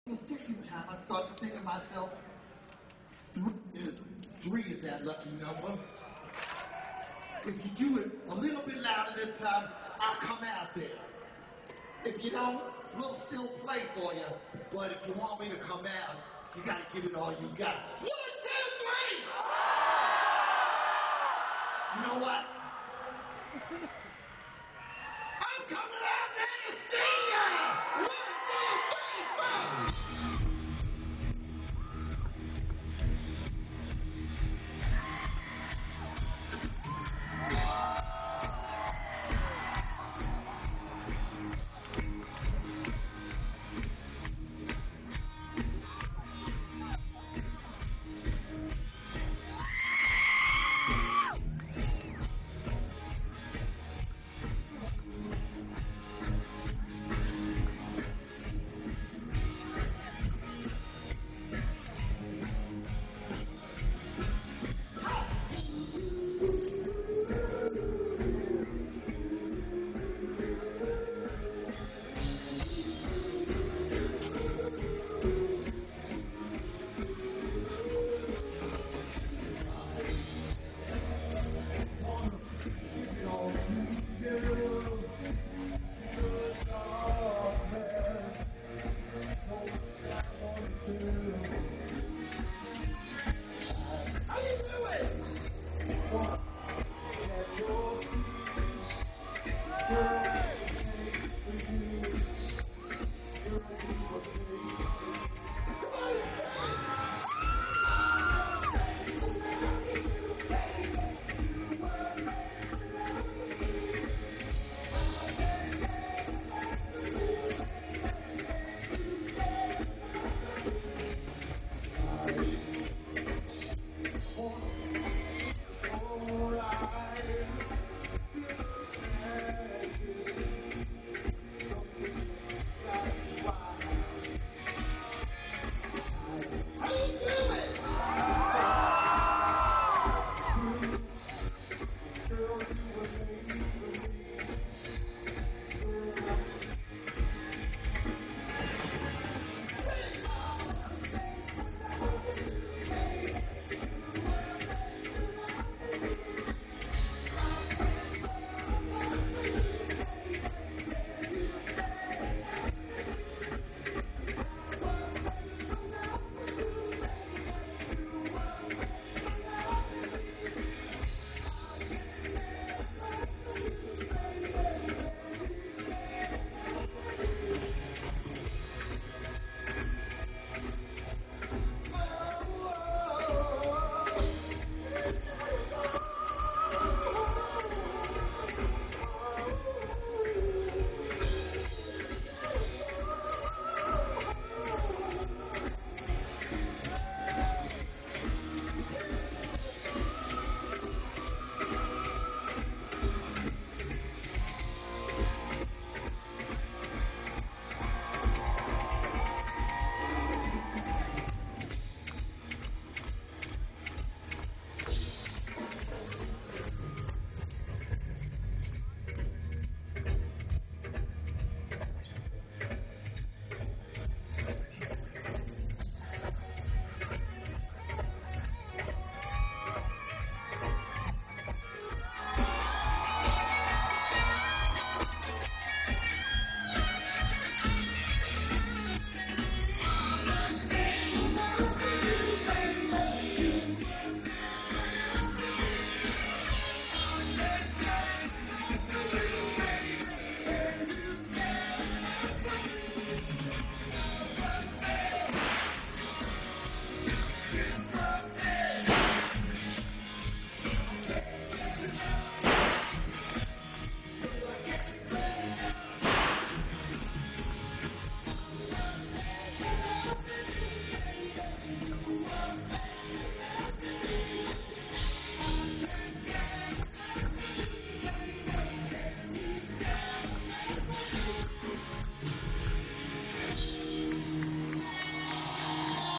The second time, I started to think to myself, three is that lucky number. If you do it a little bit louder this time, I'll come out there. If you don't, we'll still play for you. But if you want me to come out, you gotta give it all you got. 1, 2, 3! You know what? I'm coming out there to see ya! 1, 2, 3, 4!